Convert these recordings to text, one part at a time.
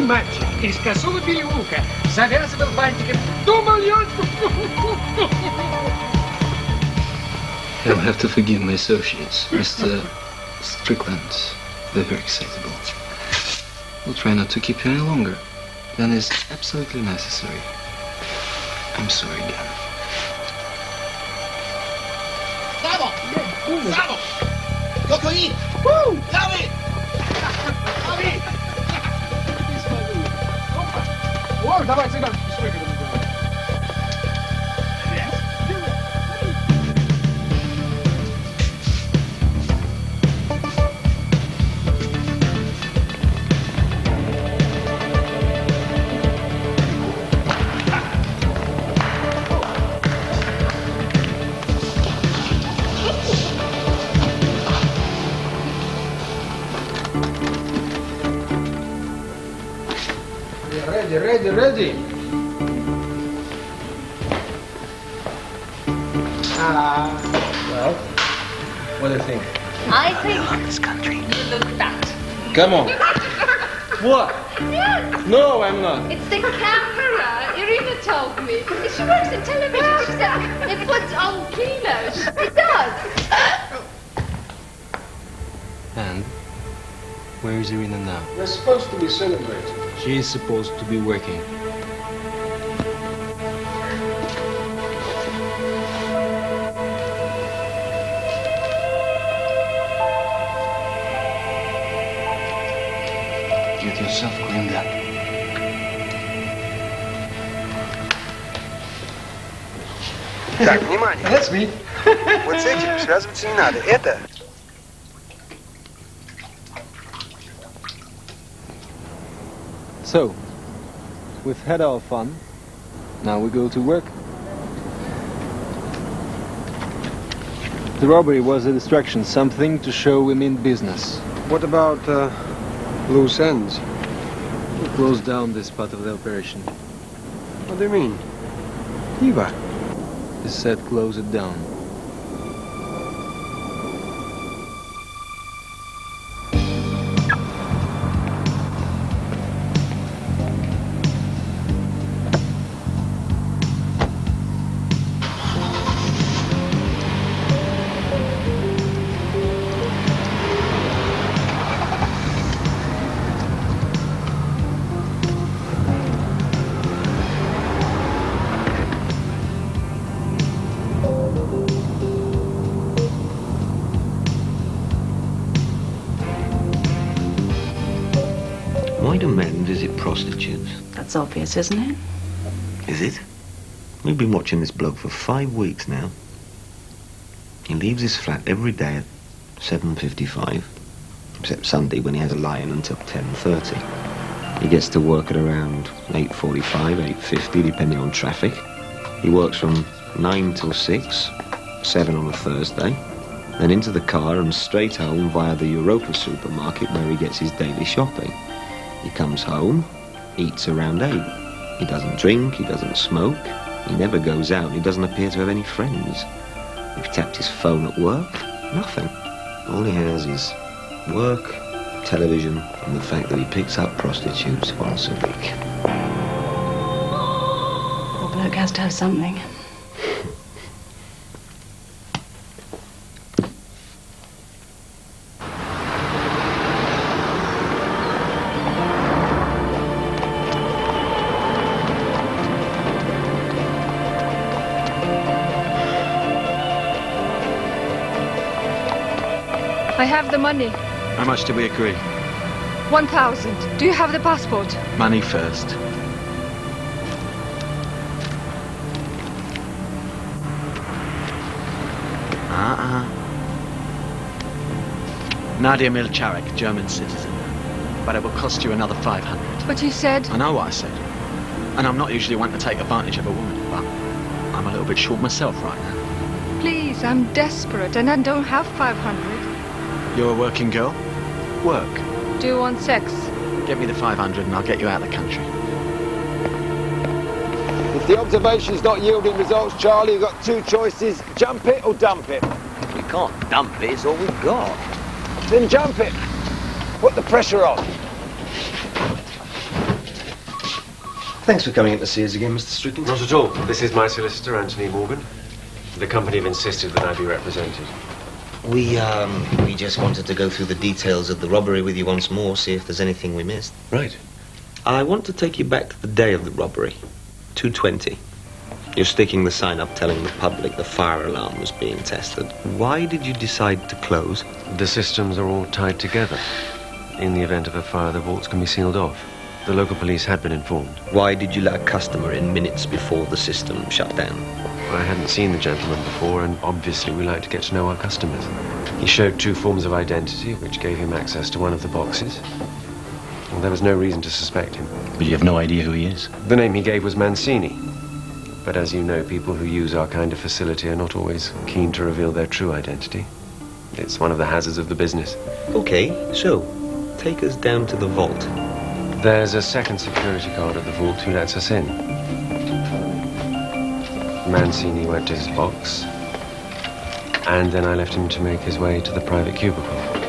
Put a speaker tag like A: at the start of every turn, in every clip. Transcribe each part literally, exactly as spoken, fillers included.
A: мальчик из косого переулка завязывал бантиком. Думал, я...
B: You'll have to forgive my associates, Mister Strickland. They're very excitable. We'll try not to keep you any longer than is absolutely necessary. I'm sorry again.
C: Bravo! Bravo! Cocoï! Woo! Bravi! Bravi!
A: О, давай, цыган, Ready, ready, ready. Ah, uh, well, what do you think?
D: I think
B: I love this country.
D: you look fat.
A: Come on. What?
D: Yes.
A: No, I'm not.
D: It's the camera. Irina told me. She works in television. She said it puts on kilos. It does.
B: And where is Irina now?
A: We're supposed to be celebrating.
B: She is supposed to be working. Get yourself cleaned up.
E: Так, внимание.
A: That's me.
E: Вот с этим связываться не надо. Это...
B: So, we've had our fun. Now we go to work. The robbery was a distraction, something to show we mean business.
F: What about uh, loose ends?
B: We closed down this part of the operation.
F: What do you mean? Eva.
B: He said close it down.
G: Why do men visit prostitutes?
H: That's obvious, isn't it?
G: Is it? We've been watching this bloke for five weeks now. He leaves his flat every day at seven fifty-five, except Sunday when he has a lie-in until ten thirty. He gets to work at around eight forty-five, eight fifty, depending on traffic. He works from nine till six, seven on a Thursday, then into the car and straight home via the Europa supermarket where he gets his daily shopping. He comes home, eats around eight. He doesn't drink, he doesn't smoke, he never goes out, he doesn't appear to have any friends. We've tapped his phone at work, nothing. All he has is work, television, and the fact that he picks up prostitutes once a week.
H: Poor bloke has to have something.
I: I have the money.
B: How much did we agree?
I: One thousand. Do you have the passport?
B: Money first. Uh-uh. Nadia Milcharek, German citizen. But it will cost you another five hundred.
I: But you said...
B: I know what I said. And I'm not usually one to take advantage of a woman, but I'm a little bit short myself right now.
I: Please, I'm desperate and I don't have five hundred.
B: You're a working girl? Work.
I: Do you want sex?
B: Get me the five hundred and I'll get you out of the country.
J: If the observation's not yielding results, Charlie, you've got two choices. Jump it or dump it.
K: We can't dump it, it's all we've got.
J: Then jump it. Put the pressure on.
G: Thanks for coming in to see us again, Mister Strickland.
F: Not at all. This is my solicitor, Anthony Morgan. The company have insisted that I be represented.
G: We, um, we just wanted to go through the details of the robbery with you once more, see if there's anything we missed.
F: Right.
G: I want to take you back to the day of the robbery, two twenty. You're sticking the sign up telling the public the fire alarm was being tested. Why did you decide to close?
F: The systems are all tied together. In the event of a fire, the vaults can be sealed off. The local police had been informed.
G: Why did you let a customer in minutes before the system shut down?
F: I hadn't seen the gentleman before, and obviously we like to get to know our customers. He showed two forms of identity, which gave him access to one of the boxes. Well, there was no reason to suspect him.
B: But you have no idea who he is?
F: The name he gave was Mancini. But as you know, people who use our kind of facility are not always keen to reveal their true identity. It's one of the hazards of the business.
G: Okay, so, take us down to the vault.
F: There's a second security guard at the vault who lets us in. Mancini went to his box, and then I left him to make his way to the private cubicle.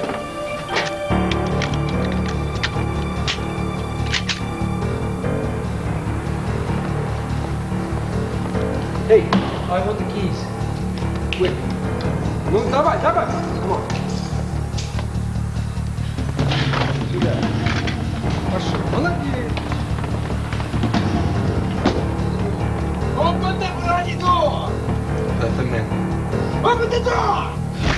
J: Hey, I want the keys. Wait. No, давай, давай. Come on. Сюда. Пошел. Молодец. Open the bloody door!
B: Let them in.
J: Open the door!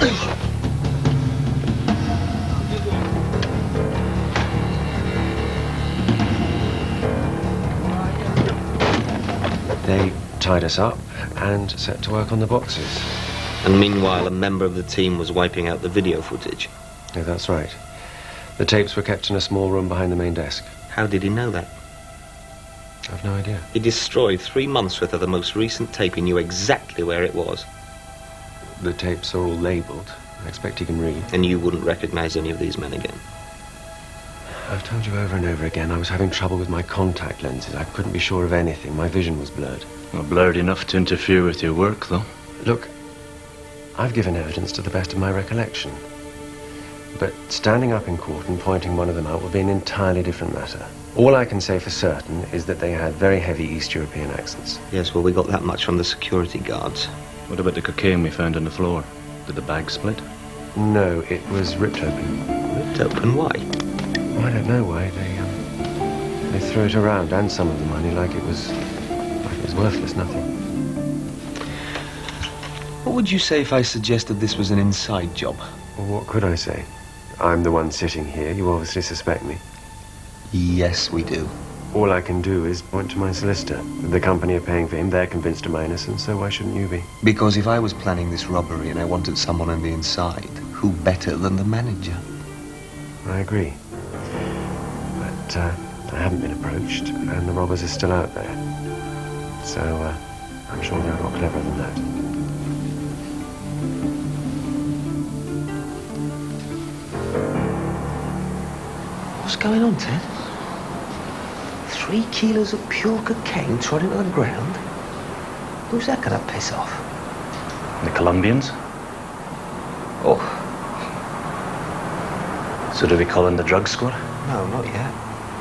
F: They tied us up and set to work on the boxes.
G: And meanwhile, a member of the team was wiping out the video footage.
F: Yeah, that's right. The tapes were kept in a small room behind the main desk.
G: How did he know that?
F: I've no idea.
G: He destroyed three months' worth of the most recent tape. He knew exactly where it was.
F: The tapes are all labelled. I expect he can read.
G: And you wouldn't recognize any of these men again?
F: I've told you over and over again I was having trouble with my contact lenses. I couldn't be sure of anything. My vision was blurred.
B: Well, blurred enough to interfere with your work, though.
F: Look, I've given evidence to the best of my recollection. But standing up in court and pointing one of them out will be an entirely different matter. All I can say for certain is that they had very heavy East European accents.
G: Yes, well, we got that much from the security guards.
B: What about the cocaine we found on the floor? Did the bag split?
F: No, it was ripped open.
G: Ripped open? Why?
F: Well, I don't know why. They, um, they threw it around, and some of the money, like it was, like it was worthless nothing.
G: What would you say if I suggested this was an inside job?
F: Well, what could I say? I'm the one sitting here. You obviously suspect me.
G: Yes, we do.
F: All I can do is point to my solicitor. The company are paying for him. They're convinced of my innocence, so why shouldn't you be?
G: Because if I was planning this robbery and I wanted someone on the inside, who better than the manager?
F: I agree. But uh, I haven't been approached, and the robbers are still out there. So uh, I'm sure they're a lot cleverer than that.
G: What's going on, Ted? Three kilos of pure cocaine trodden to the ground? Who's that gonna piss off?
B: The Colombians?
G: Oh.
B: So do we call in the drug squad?
G: No, not yet.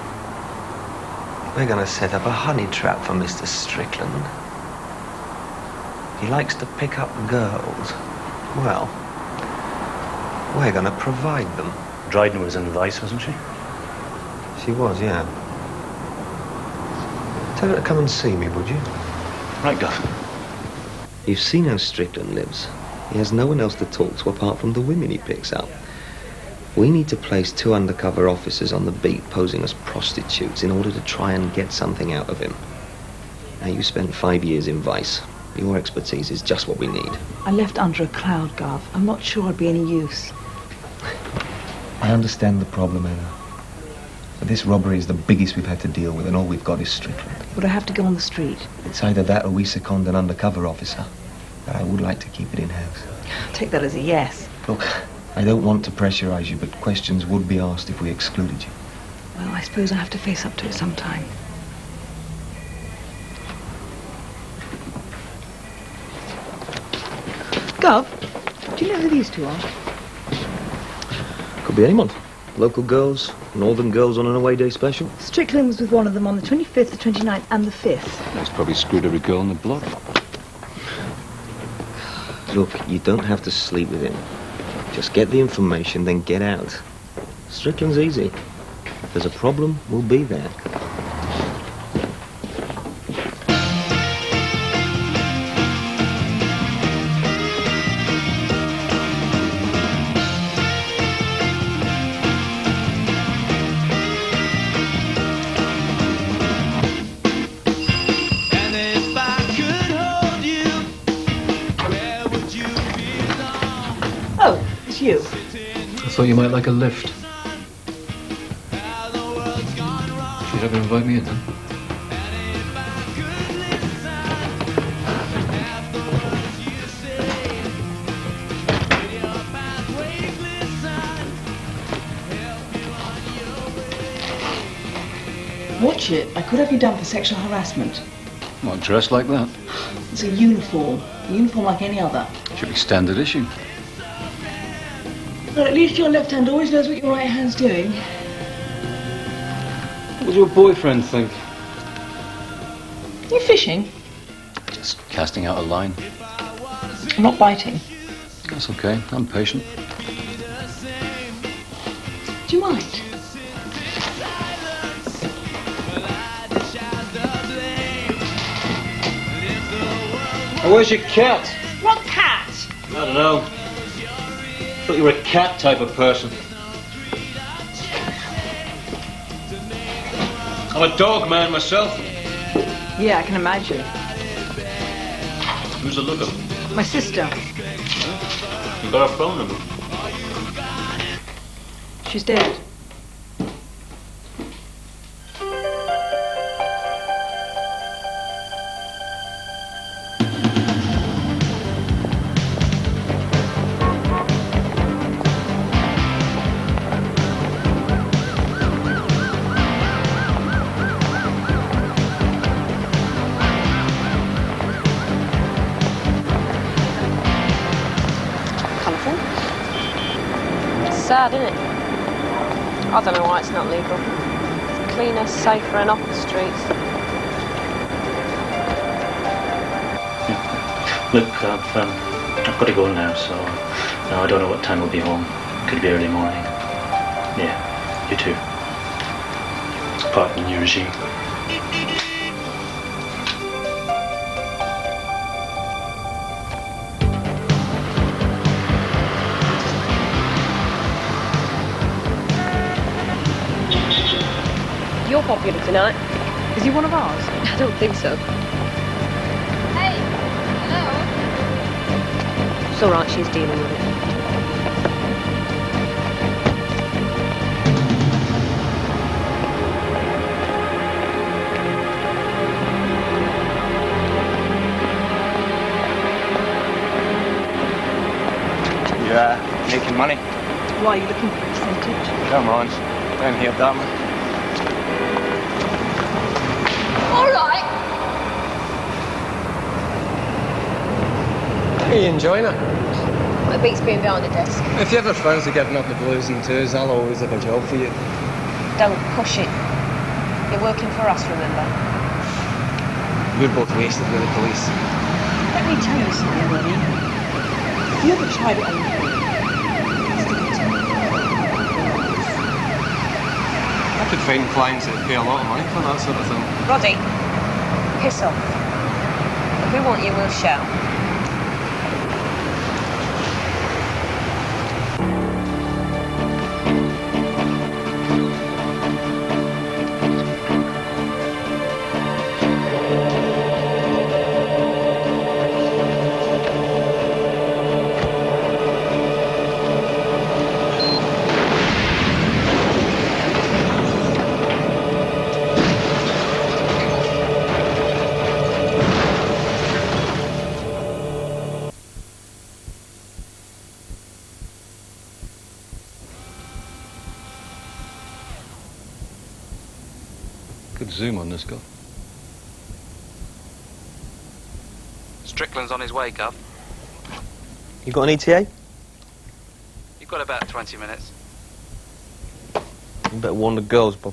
G: We're gonna set up a honey trap for Mister Strickland. He likes to pick up girls. Well, we're gonna provide them.
B: Dryden was in Vice, wasn't she?
G: She was, yeah. Tell her to come and see me, would you?
B: Right, Guff.
G: You've seen how Strickland lives. He has no one else to talk to apart from the women he picks up. We need to place two undercover officers on the beat posing as prostitutes in order to try and get something out of him. Now, you spent five years in Vice. Your expertise is just what we need.
H: I left under a cloud, Gov. I'm not sure I'd be any use.
L: I understand the problem, Anna. But this robbery is the biggest we've had to deal with, and all we've got is Strickland.
H: Would I have to go on the street?
L: It's either that or we second an undercover officer. But I would like to keep it in-house.
H: Take that as a yes.
L: Look, I don't want to pressurize you, but questions would be asked if we excluded you.
H: Well, I suppose I have to face up to it sometime. Gov, do you know who these two are?
G: Could be anyone. Local girls? Northern girls on an away day special?
H: Strickland was with one of them on the twenty-fifth, the twenty-ninth and the fifth.
M: That's probably screwed every girl in the block.
G: Look, you don't have to sleep with him. Just get the information, then get out. Strickland's easy. If there's a problem, we'll be there.
H: You.
B: I thought you might like a lift. You're not going to invite me in, then?
H: Watch it. I could have you done for sexual harassment.
B: Not dressed like that.
H: It's a uniform. A uniform like any other.
B: Should be standard issue.
H: Well, at least your left hand always knows what your right hand's doing.
B: What does your boyfriend think?
H: You fishing?
B: Just casting out a line.
H: I'm not biting.
B: That's okay. I'm patient.
H: Do you mind?
B: Oh, where's your cat?
H: What cat?
B: I don't know. I thought you were a cat type of person. I'm a dog man myself.
H: Yeah, I can imagine.
B: Who's the looker?
H: My sister.
B: You got her phone number?
H: She's dead.
N: Sad, isn't it? I don't know why it's not legal. It's cleaner, safer and off the streets.
O: Look, I've, um, I've got to go now, so no, I don't know what time we'll be home. Could be early morning. Yeah, you too. It's part of the new regime.
N: You're popular tonight.
H: Is he one of ours?
N: I don't think so.
D: Hey, hello?
N: It's all right, she's dealing with it.
E: You, uh, making money?
H: Why are you looking for a percentage?
E: Come on. Don't hear that much.
D: All right.
J: Are you enjoying it?
N: Well, it beats being behind the desk.
J: If you ever fancy giving up the blues and twos, I'll always have a job for you.
N: Don't push it. You're working for us, remember?
J: We're both wasted with the police.
H: Let me tell you something, Ronnie. Have you ever tried it on your own?
J: I could find clients that pay a lot of money for that sort of thing.
N: Roddy, piss off. If we want you, we'll shout.
B: Good zoom on this, Gov.
P: Strickland's on his way, Gov.
G: You got an E T A?
P: You've got about twenty minutes.
G: You better warn the girls, Bob.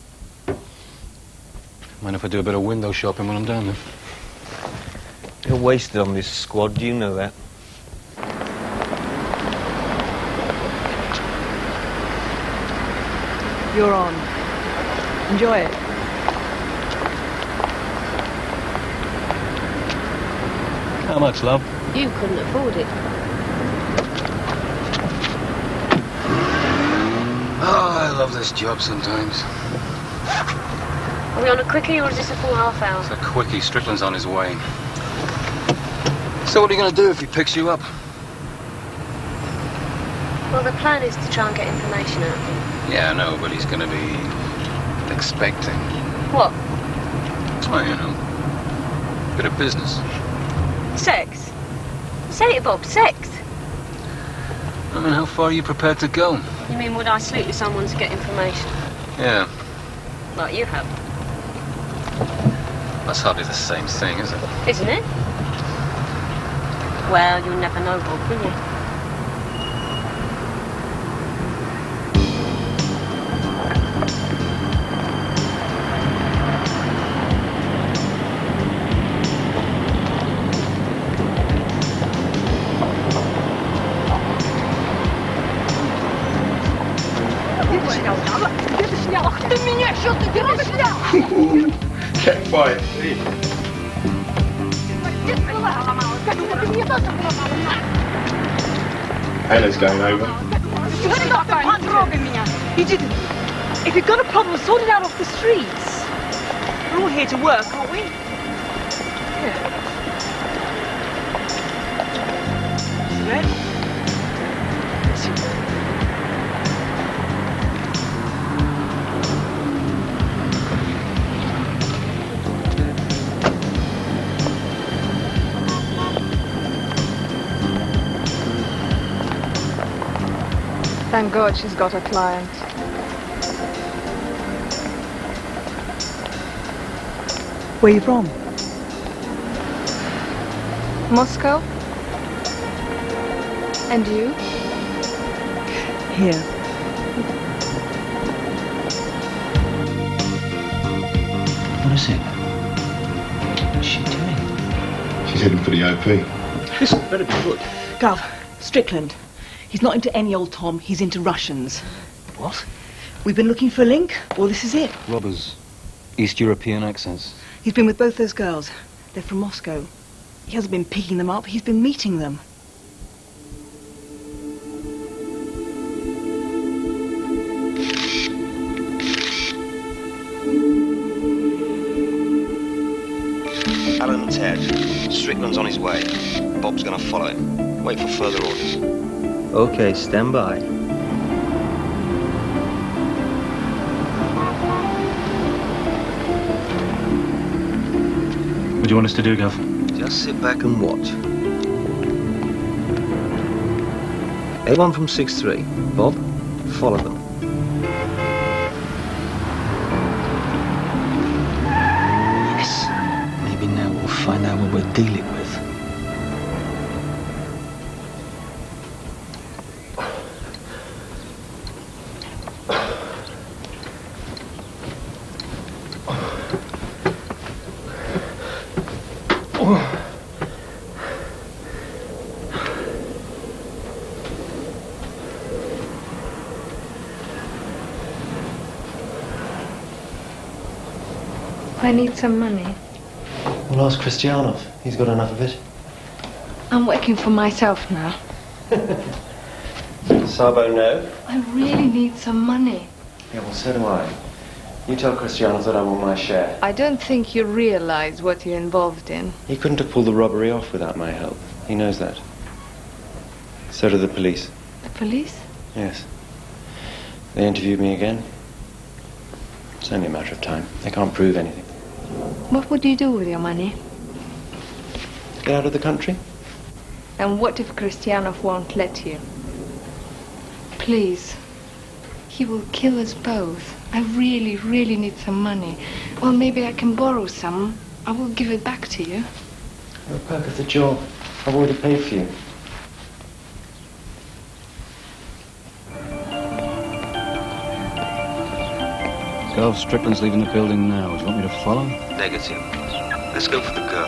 M: Mind if I do a bit of window shopping when I'm down there?
G: You're wasted on this squad, you know that.
H: You're on. Enjoy it.
M: How much, love?
N: You couldn't afford it.
M: Oh, I love this job sometimes.
N: Are we on a quickie or is this a full half hour?
M: It's a quickie. Strickland's on his way. So what are you going to do if he picks you up?
N: Well, the plan is to try and get information out of him.
M: Yeah, I know, but he's going to be expecting.
N: What?
M: Well, you know, bit of business.
N: Sex? Say it, Bob, sex.
M: I mean, how far are you prepared to go?
N: You mean would I sleep with someone to get information?
M: Yeah,
N: Like you have.
M: that's hardly the same thing, is it?
N: Isn't it? Well, you'll never know, Bob, will you?
C: Can't fight. Anna's going over.
H: You didn't. If you've got a problem, sort it out off the streets. We're all here to work, aren't we? Yeah. Cigarette?
I: Thank God she's got a client.
H: Where are you from?
I: Moscow? And you?
H: Here.
G: What is it? What's she doing?
C: She's heading for the O P.
G: This better be good.
H: Gov, Strickland. He's not into any old Tom, he's into Russians.
M: What?
H: We've been looking for a link. Well, this is it.
M: Robbers. East European accents.
H: He's been with both those girls. They're from Moscow. He hasn't been picking them up, he's been meeting them.
G: Alan and Ted. Strickland's on his way. Bob's going to follow him. Wait for further orders. Okay, stand by.
O: What do you want us to do, Gov?
G: Just sit back and watch. A one from six three. Bob, follow them. Yes. Maybe now we'll find out what we're dealing with.
I: I need some money.
F: We'll ask Christianov. He's got enough of it.
I: I'm working for myself now.
F: Sabo, no?
I: I really need some money.
F: Yeah, well, so do I. You tell Christianov that I want my share.
I: I don't think you realize what you're involved in.
F: He couldn't have pulled the robbery off without my help. He knows that. So do the police.
I: The police?
F: Yes. They interviewed me again. It's only a matter of time. They can't prove anything.
I: What would you do with your money?
F: Get out of the country?
I: And what if Christianov won't let you? Please. He will kill us both. I really, really need some money. Well, maybe I can borrow some. I will give it back to you.
F: You're a perk of the job. I've already paid for you.
M: Well, Strickland's leaving the building now. Do you want me to follow?
G: Negative. Let's go for the girl.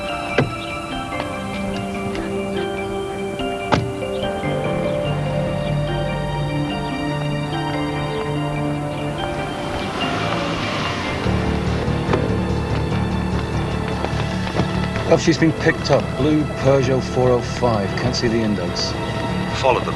M: Oh, she's been picked up. Blue Peugeot four oh five. Can't see the index.
G: Follow them.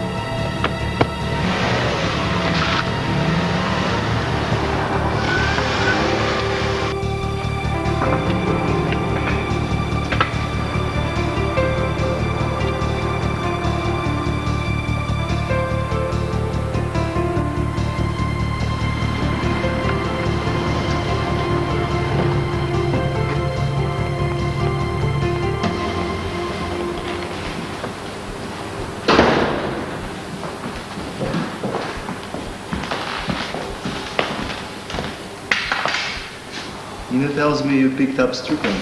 B: Nina tells me you picked up Strickland.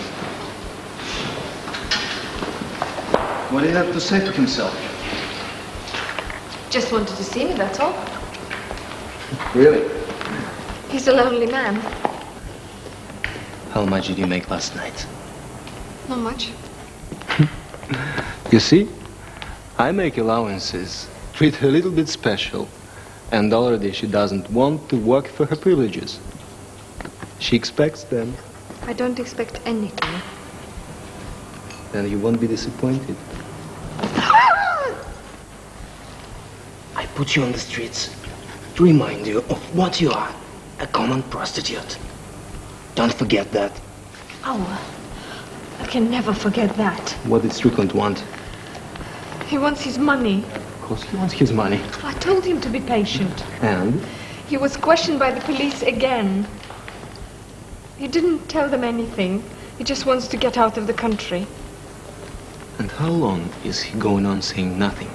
B: What do you have to say for himself?
I: Just wanted to see me, that's all.
B: Really?
I: He's a lonely man.
B: How much did you make last night?
I: Not much.
B: You see? I make allowances. Treat her a little bit special. And already she doesn't want to work for her privileges. She expects them.
I: I don't expect anything.
B: Then you won't be disappointed. I put you on the streets to remind you of what you are, a common prostitute. Don't forget that.
I: Oh, I can never forget that.
B: What did Strickland want?
I: He wants his money.
B: Of course he wants his money.
I: I told him to be patient.
B: And?
I: He was questioned by the police again. He didn't tell them anything. He just wants to get out of the country.
B: And how long is he going on saying nothing?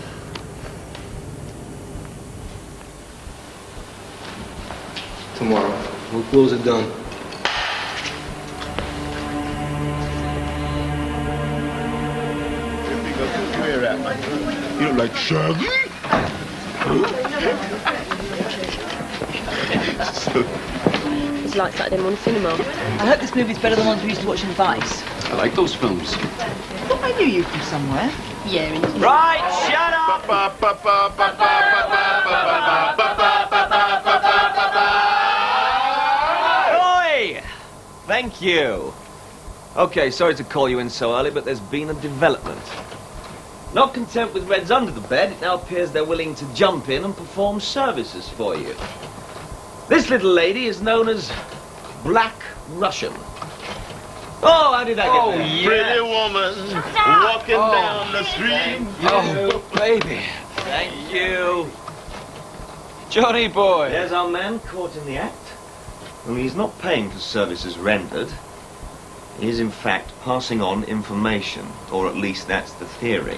B: Tomorrow. We'll close it down.
C: You look like Shaggy.
N: It's like Saturday morning cinema.
H: I hope this movie's better than ones we used to watch in Vice.
M: I like those films.
H: Thought I knew you from somewhere.
N: Yeah, in
H: Right, shut up!
G: Oi! Thank you. Okay, sorry to call you in so early, but there's been a development. Not content with Reds under the bed, it now appears they're willing to jump in and perform services for you. This little lady is known as Black Russian. Oh, how did I get
C: oh,
G: there?
C: Yeah. Pretty woman walking oh. down the street.
M: Oh, baby.
G: Thank you.
M: Johnny boy.
G: There's our man caught in the act. Only he's not paying for services rendered. He is, in fact, passing on information. Or at least that's the theory.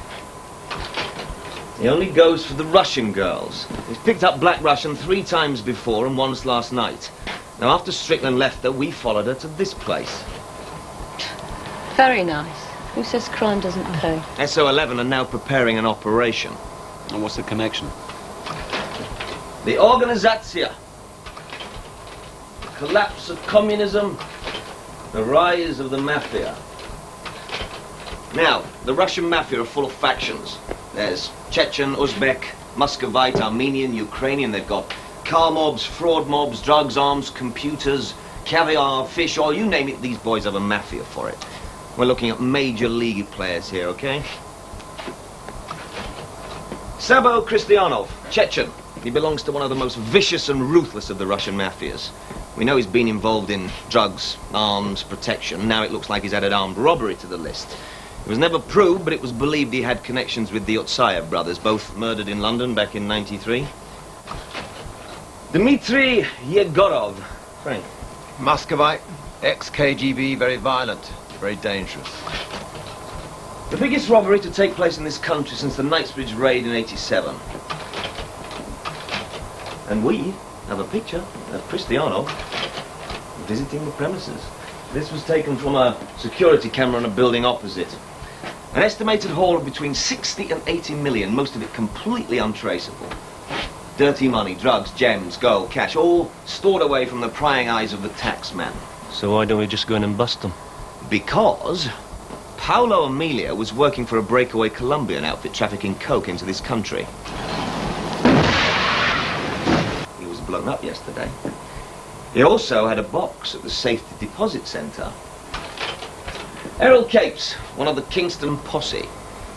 G: He only goes for the Russian girls. He's picked up Black Russian three times before and once last night. Now, after Strickland left her, we followed her to this place.
N: Very nice. Who says crime doesn't pay?
G: S O eleven are now preparing an operation.
M: And what's the connection?
G: The Organization. The collapse of communism. The rise of the Mafia. Now, the Russian Mafia are full of factions. There's Chechen, Uzbek, Muscovite, Armenian, Ukrainian. They've got car mobs, fraud mobs, drugs, arms, computers, caviar, fish, oil, you name it, these boys have a mafia for it. We're looking at major league players here, okay? Sabo Christianov, Chechen. He belongs to one of the most vicious and ruthless of the Russian mafias. We know he's been involved in drugs, arms, protection. Now it looks like he's added armed robbery to the list. It was never proved, but it was believed he had connections with the Otsayev brothers, both murdered in London back in ninety-three. Dmitry Yegorov. Frank.
Q: Muscovite, ex-K G B, very violent, very dangerous.
G: The biggest robbery to take place in this country since the Knightsbridge raid in eighty-seven. And we have a picture of Cristiano visiting the premises. This was taken from a security camera in a building opposite. An estimated haul of between sixty and eighty million, most of it completely untraceable. Dirty money, drugs, gems, gold, cash, all stored away from the prying eyes of the taxman.
K: So why don't we just go in and bust them?
G: Because Paolo Amelia was working for a breakaway Colombian outfit trafficking coke into this country. He was blown up yesterday. He also had a box at the safety deposit centre. Errol Capes, one of the Kingston posse.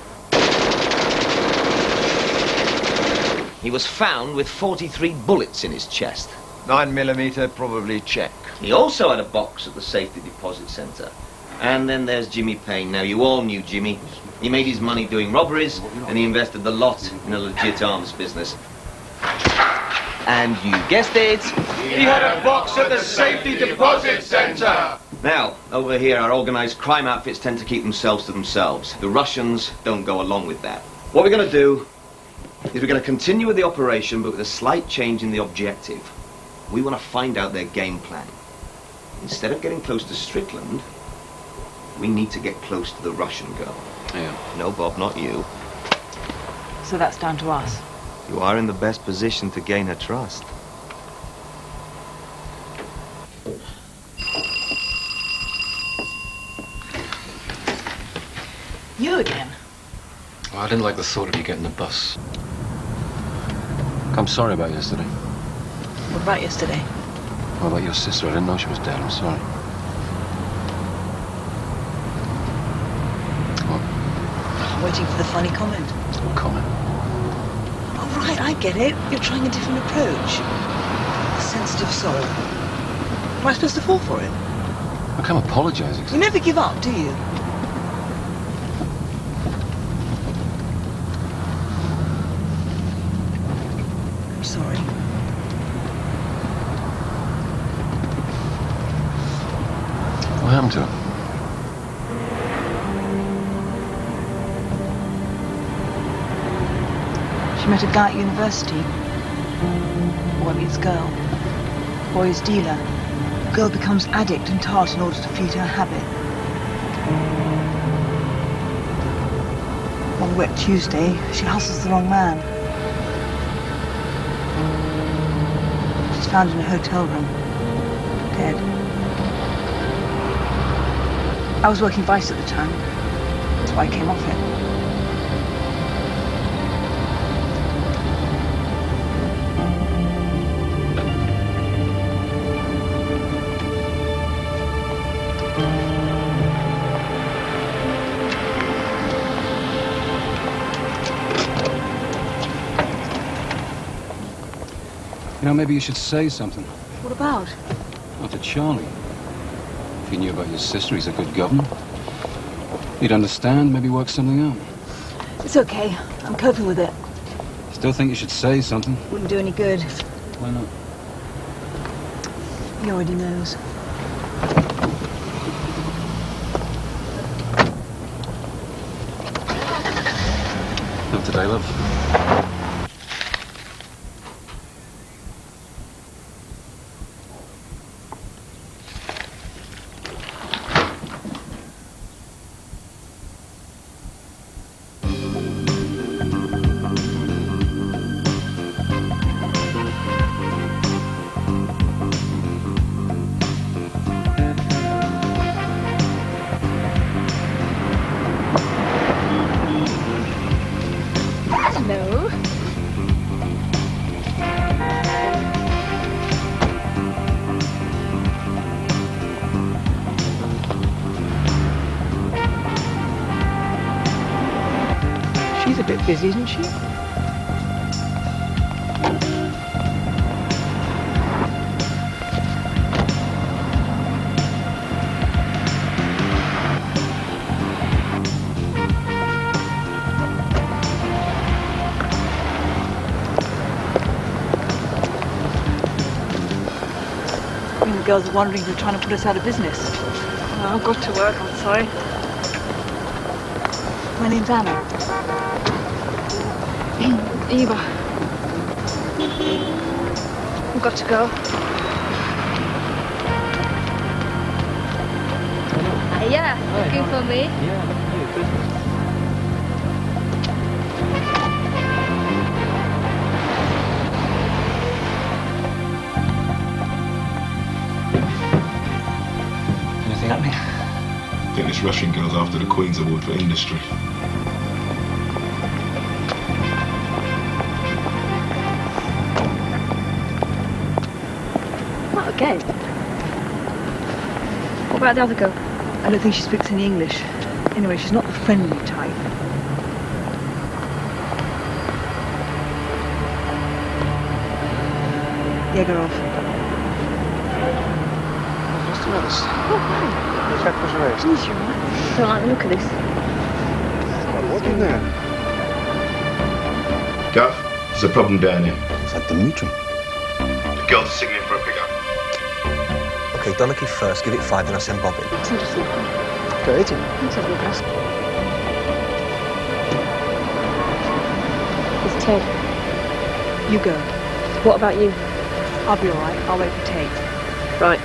G: He was found with forty-three bullets in his chest.
Q: Nine millimeter, probably check.
G: He also had a box at the safety deposit centre. And then there's Jimmy Payne. Now, you all knew Jimmy. He made his money doing robberies, and he invested the lot in a legit arms business. And you guessed it.
C: He had a box at the safety deposit centre.
G: Now, over here, our organised crime outfits tend to keep themselves to themselves. The Russians don't go along with that. What we're going to do is we're going to continue with the operation, but with a slight change in the objective. We want to find out their game plan. Instead of getting close to Strickland, we need to get close to the Russian girl.
B: Yeah.
G: No, Bob, not you.
H: So that's down to us.
G: You are in the best position to gain her trust.
H: You again?
M: Well, I didn't like the thought of you getting the bus. I'm sorry about yesterday.
H: What about yesterday?
M: What about your sister? I didn't know she was dead. I'm sorry.
H: I'm waiting for the funny comment.
M: What comment?
H: Oh, right, I get it. You're trying a different approach. A sensitive sorrow. Am I supposed to fall for it?
M: I can't apologise.
H: You never give up, do you? I'm sorry.
M: What happened to her?
H: She met a guy at university. Boy meets girl. Boy is dealer. Girl becomes addict and tart in order to feed her habit. One wet Tuesday, she hustles the wrong man. She's found in a hotel room, dead. I was working Vice at the time. That's why I came off it.
M: You know, maybe you should say something.
H: What about?
M: Not to Charlie. If he knew about your sister, he's a good governor. He'd understand, maybe work something out.
H: It's okay. I'm coping with it.
M: Still think you should say something?
H: Wouldn't do any good.
M: Why not?
H: He already knows.
M: Not today, love.
I: Hello.
H: She's a bit busy, isn't she? I mean, the girls are wondering if you're trying to put us out of business.
N: Well, I've got to work, I'm sorry.
H: My name's Anna.
N: Eva. I've got to go.
I: Uh, yeah, looking for me?
R: British Russian girls after the Queen's Award for Industry.
N: Not again. What about the other girl?
H: I don't think she speaks any English. Anyway, she's not the friendly type. Yegorov.
E: Остановись.
N: Oh, hi.
E: Сядь, пожалуйста.
N: Easy, right? Don't like the look of this.
E: What in there?
R: Gav, there's a problem down here.
L: Is that Dimitri?
R: The girls are signaling for a pickup.
L: Okay, Donaghy first. Give it five, then I'll send Bob in.
N: Co to słucham?
L: Go, idź.
N: Let's have a look. It's Ted.
H: You go.
N: What about you?
H: I'll be all right. I'll wait for Tate.
N: Right.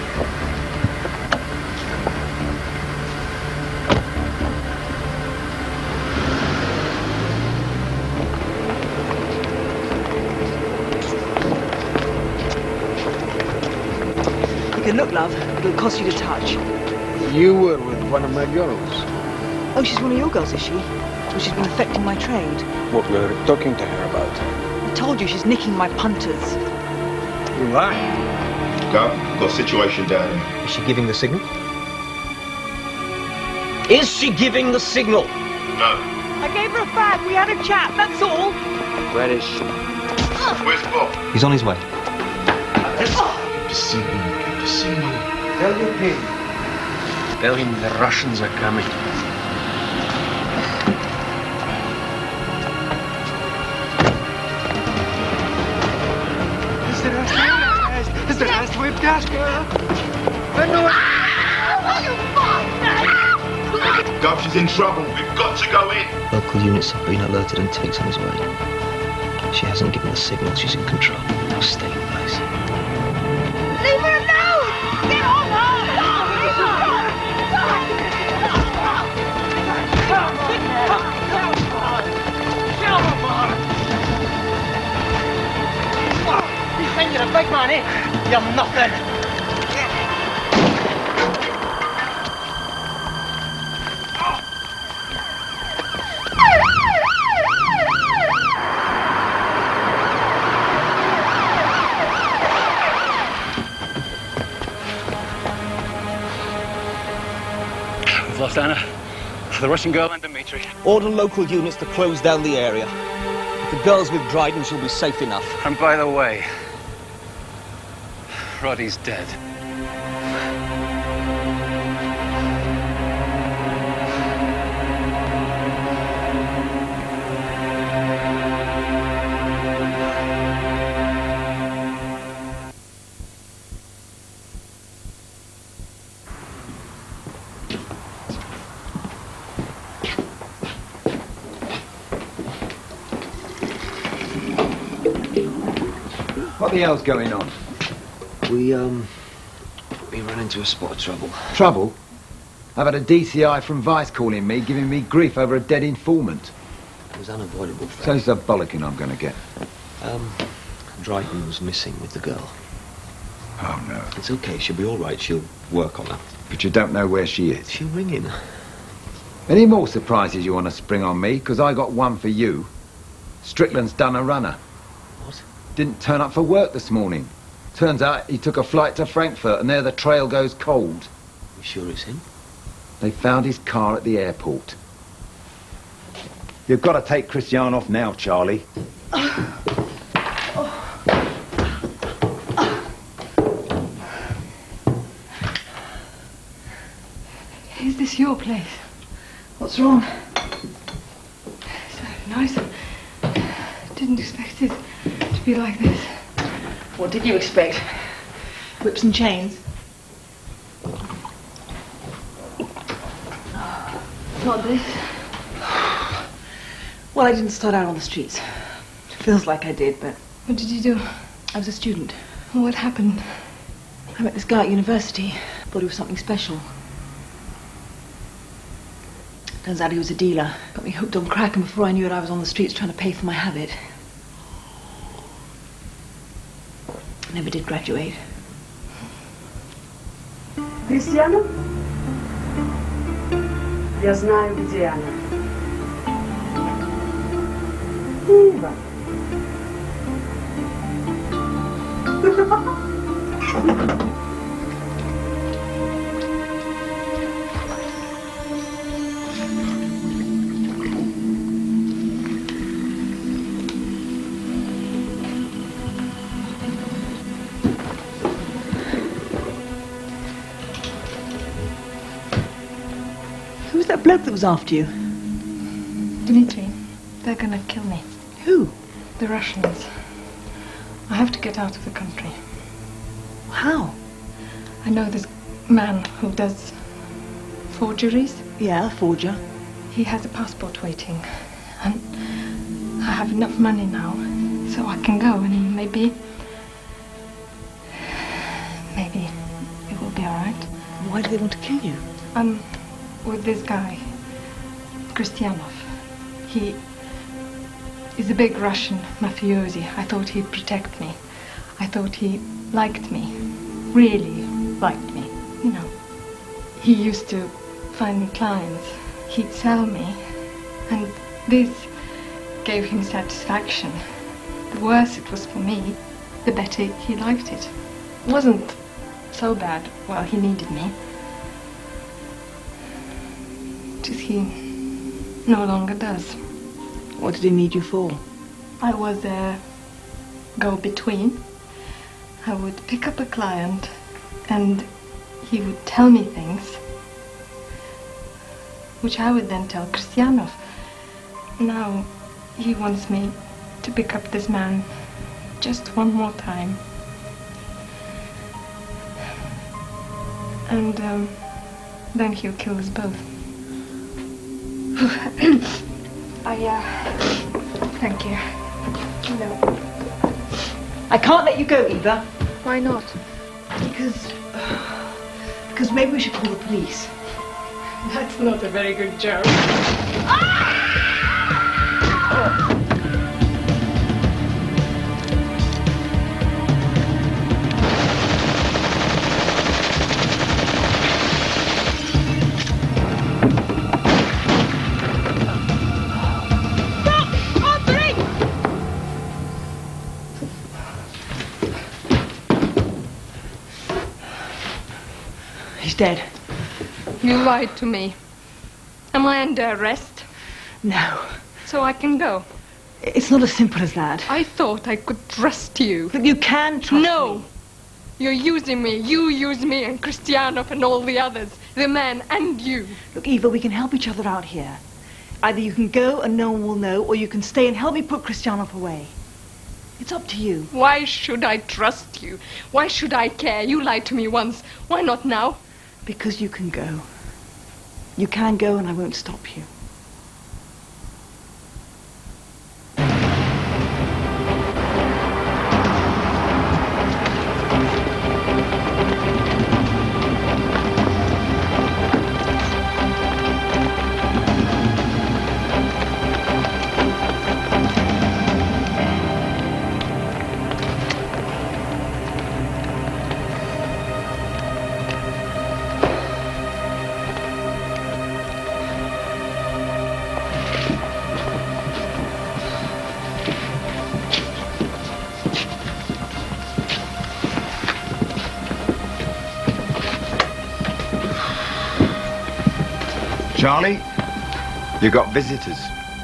H: You can look, love. It'll cost you to touch.
J: You were with one of my girls.
H: Oh, she's one of your girls, is she? Well, she's been affecting my trade.
J: What were you talking to her about?
H: I told you she's nicking my punters.
J: Why?
R: Gav, got a situation down here.
L: Is she giving the signal? Is she giving the signal?
R: No.
H: I gave her a fag. We had a chat, that's all.
J: Where is she?
R: Where's Bob?
L: He's on his way.
R: Get the signal, get the signal.
J: Tell your king.
K: Tell him the Russians are coming.
J: Здравствуй, пташка!
R: Gav, she's in trouble. We've got to go in.
G: Local units have been alerted and Tate's on his way. She hasn't given the signal. She's in control. Now stay in place.
D: Leave her alone! Get off her!
E: You think you're a big man, eh? You're nothing.
M: We've lost Anna, the Russian girl, and Dimitri.
L: Order local units to close down the area. If the girl's with Dryden, she'll be safe enough.
M: And by the way, Roddy's dead.
Q: What the hell's going on?
G: We, um, we ran into a spot of trouble.
Q: Trouble? I've had a D C I from Vice calling me, giving me grief over a dead informant.
G: It was unavoidable, Fred.
Q: So's the bollocking I'm going to get.
G: Um, Dryden was missing with the girl.
Q: Oh, no.
G: It's okay, she'll be all right. She'll work on her.
Q: But you don't know where she is.
G: She'll ring in.
Q: Any more surprises you want to spring on me? Because I got one for you. Strickland's done a runner.
G: What?
Q: Didn't turn up for work this morning. Turns out he took a flight to Frankfurt and there the trail goes cold.
G: You sure it's him?
Q: They found his car at the airport. You've got to take Christian off now, Charlie.
I: Is this your place?
H: What's wrong?
I: So nice. Didn't expect it to be like this.
H: What did you expect? Whips and chains?
I: Not this.
H: Well, I didn't start out on the streets. Feels like I did, but...
I: What did you do?
H: I was a student.
I: What happened?
H: I met this guy at university. Thought he was something special. Turns out he was a dealer. Got me hooked on crack, and before I knew it, I was on the streets trying to pay for my habit. I never did graduate.
S: Cristiano? Я знаю, где она. Ива.
H: Who's that bloke that was after you?
I: Dmitri, they're gonna kill me.
H: Who?
I: The Russians. I have to get out of the country.
H: How?
I: I know this man who does forgeries.
H: Yeah, forger.
I: He has a passport waiting. And I have enough money now, so I can go and maybe... Maybe it will be all right.
H: Why do they want to kill you?
I: I'm with this guy, Christianov. He is a big Russian mafiosi. I thought he'd protect me. I thought he liked me. Really liked me. You know, he used to find me clients. He'd sell me. And this gave him satisfaction. The worse it was for me, the better he liked it. It wasn't so bad while he needed me. Just he no longer does.
H: What did he need you for?
I: I was a go-between. I would pick up a client and he would tell me things which I would then tell Christianov. Now he wants me to pick up this man just one more time. And um, then he'll kill us both. I, uh, thank you. No.
H: I can't let you go, Eva.
I: Why not?
H: Because... Because maybe we should call the police.
I: That's not a very good joke.
H: He's dead.
I: You lied to me. Am I under arrest?
H: No.
I: So I can go?
H: It's not as simple as that.
I: I thought I could trust you.
H: But you can trust
I: no.
H: me.
I: No. You're using me. You use me and Christianov and all the others. The man and you.
H: Look, Eva, we can help each other out here. Either you can go and no one will know, or you can stay and help me put Christianov away. It's up to you.
I: Why should I trust you? Why should I care? You lied to me once. Why not now?
H: Because you can go. You can go and I won't stop you.
Q: Charlie, you got visitors.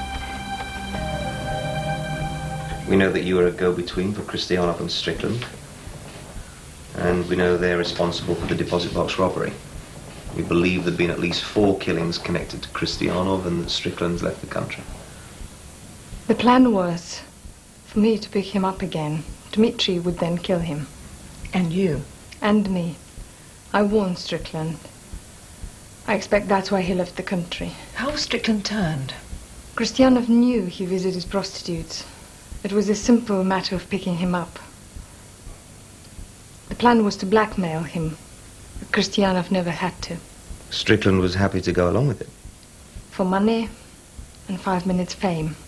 G: We know that you are a go-between for Christianov and Strickland. And we know they're responsible for the deposit box robbery. We believe there have been at least four killings connected to Christianov and that Strickland's left the country.
I: The plan was for me to pick him up again. Dmitri would then kill him.
H: And you?
I: And me. I warned Strickland. I expect that's why he left the country.
H: How was Strickland turned?
I: Christianov knew he visited prostitutes. It was a simple matter of picking him up. The plan was to blackmail him, but Christianov never had to.
G: Strickland was happy to go along with it.
I: For money and five minutes fame.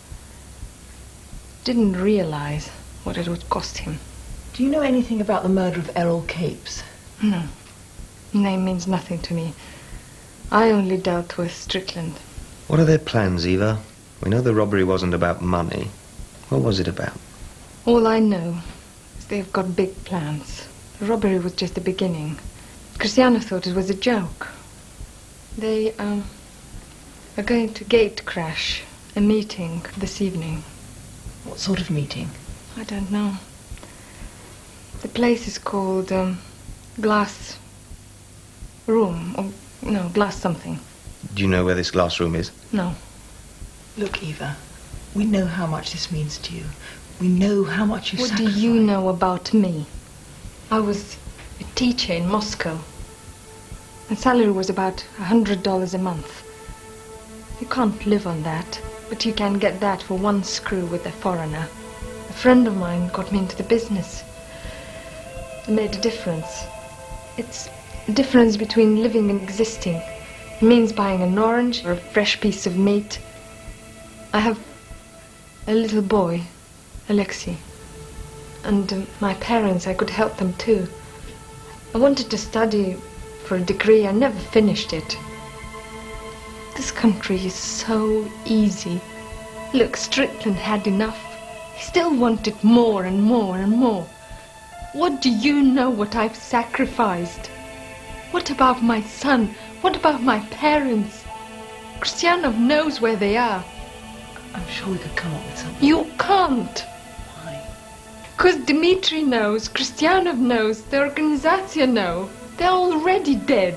I: Didn't realize what it would cost him.
H: Do you know anything about the murder of Errol Capes?
I: No. Name means nothing to me. I only dealt with Strickland.
G: What are their plans, Eva? We know the robbery wasn't about money. What was it about?
I: All I know is they've got big plans. The robbery was just the beginning. Cristiano thought it was a joke. They, um, are going to gate crash a meeting this evening.
H: What sort of meeting?
I: I don't know. The place is called, um, Glass Room, or, no, Glass something.
G: Do you know where this glass room is?
I: No.
H: Look, Eva, we know how much this means to you. We know how much you
I: What
H: sacrificed.
I: do you know about me? I was a teacher in Moscow. My salary was about a hundred dollars a month. You can't live on that, but you can get that for one screw with a foreigner. A friend of mine got me into the business. It made a difference. It's a difference between living and existing. It means buying an orange or a fresh piece of meat. I have a little boy, Alexei. And uh, my parents, I could help them too. I wanted to study for a degree. I never finished it. This country is so easy. Look, Strickland had enough. He still wanted more and more and more. What do you know what I've sacrificed? What about my son? What about my parents? Christianov knows where they are.
H: I'm sure we could come up with something.
I: You can't.
H: Why?
I: Because Dmitri knows, Christianov knows, the organization know. They're already dead.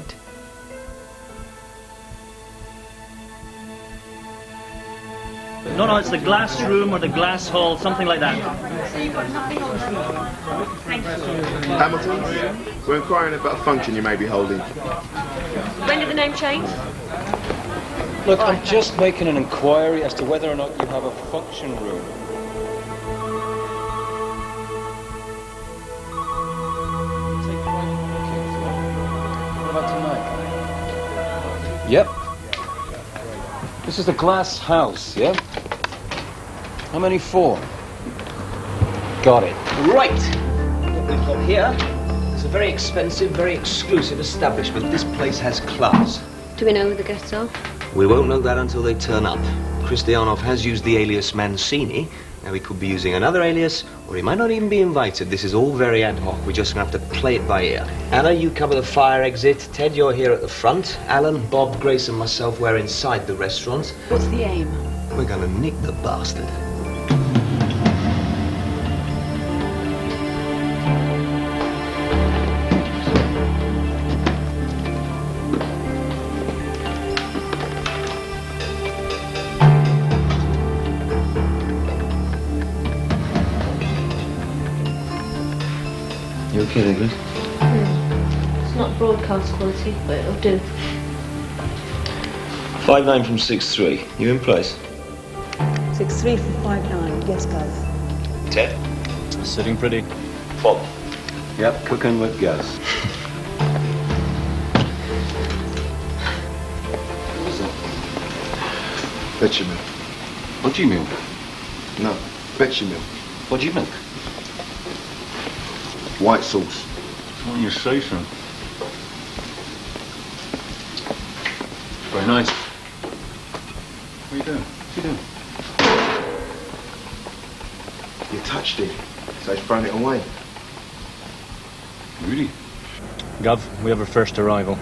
O: No, no, it's the glass room or the glass hall, something like that.
R: Hamilton, we're inquiring about a function you may be holding.
N: When did the name change?
J: Look, I'm just making an inquiry as to whether or not you have a function room. What about tonight? Yep. This is the glass house, yeah? How many for? Got it.
E: Right. What we've got here is a very expensive, very exclusive establishment. This place has class.
N: Do we know who the guests are?
G: We won't know that until they turn up. Christianov has used the alias Mancini. Now, he could be using another alias, or he might not even be invited. This is all very ad hoc. We're just going to have to play it by ear. Anna, you cover the fire exit. Ted, you're here at the front. Alan, Bob, Grace, and myself, we're inside the restaurant.
H: What's the aim?
G: We're going to nick the bastard.
B: You okay there, Grace?
N: Mm. It's not broadcast quality, but it'll do.
G: five nine from six three. You in place?
H: Six three from five nine. Yes, guys.
G: Ted?
O: Sitting pretty.
G: Bob?
J: Yep, cooking with gas.
B: What was that?
R: Bechamel.
J: What do you mean?
R: No, bechamel.
J: What do you mean?
R: White sauce.
J: When you say so. Very nice. What are you doing? What are you doing?
R: You touched it, so he's thrown it away.
J: Really?
O: Gov, we have a first arrival.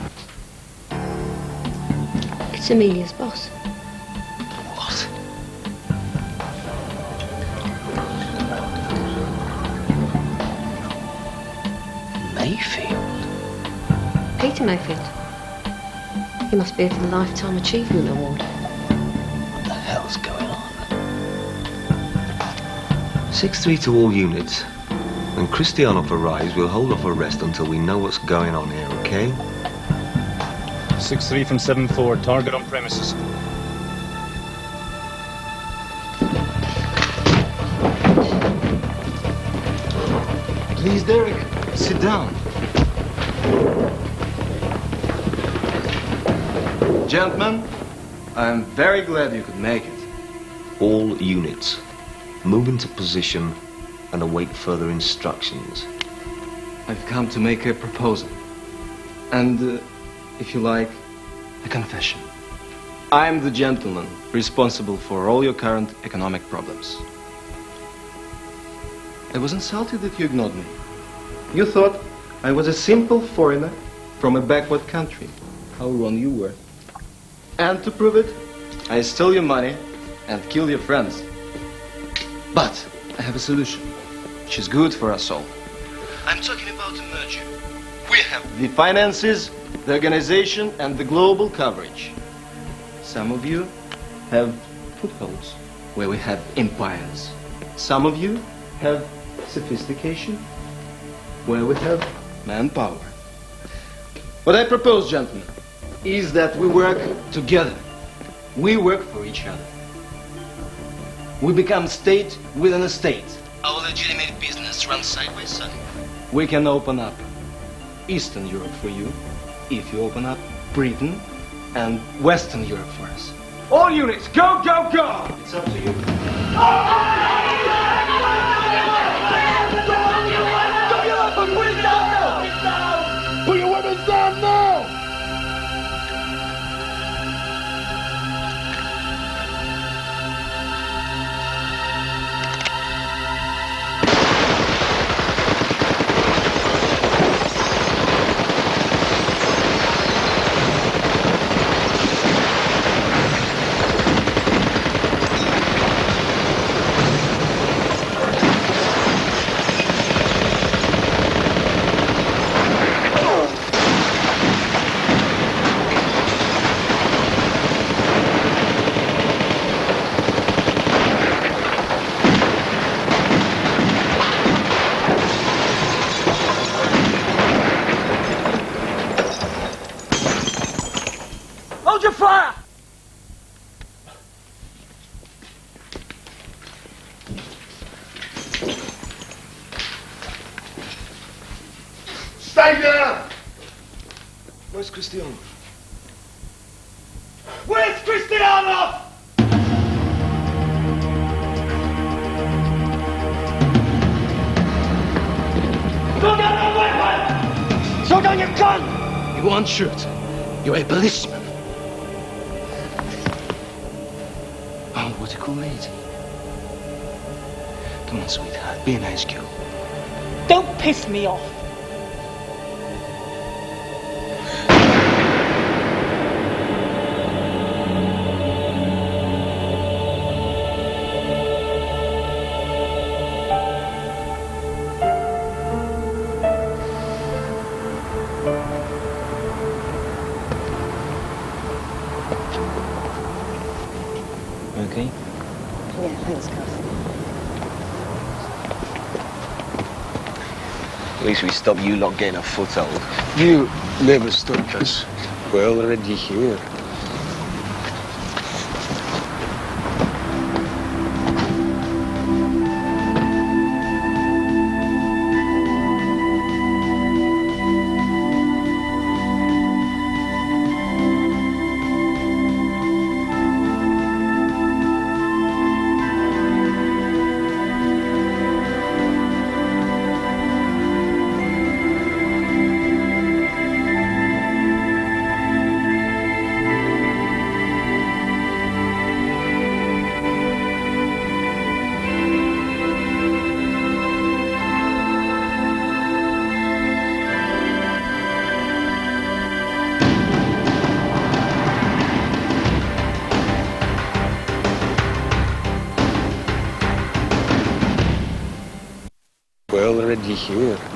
N: It's Amelia's boss.
G: What? Mayfield?
N: Peter Mayfield. He must be here for the Lifetime Achievement Award.
G: What the hell's going on? six three to all units. When Christianov arrives, we'll hold off arrest until we know what's going on here, okay?
O: six three from seven four, target on premises.
B: Please, Derek, sit down. Gentlemen, I am very glad you could make it.
G: All units, move into position and await further instructions.
B: I've come to make a proposal. And, uh, if you like, A confession. I'm the gentleman responsible for all your current economic problems. I was insulted that you ignored me. You thought I was a simple foreigner from a backward country. How wrong you were. And to prove it, I stole your money and kill your friends. But I have a solution, which is good for us all. I'm talking about a merger. We have the finances, the organization, and the global coverage. Some of you have footholds where we have empires. Some of you have sophistication where we have manpower. What I propose, gentlemen, is that we work together. We work for each other. We become state within a state. Our legitimate business runs side by side. We can open up Eastern Europe for you if you open up Britain and Western Europe for us.
J: All units, go, go, go!
B: It's up to you.
C: Put your weapons down now!
J: Hold your fire!
C: Stay down!
J: Where's Cristiano?
C: Where's Cristiano?
J: Throw down that weapon! Throw down your gun!
B: You aren't shoot. You're a policeman. Oh, what a cool lady. Come on, sweetheart. Be a nice girl.
S: Don't piss me off.
G: Okay?
H: Yeah, thanks, Gus.
G: At least we stopped you lot getting a foothold.
K: You never stopped us. We're already here. We're already here.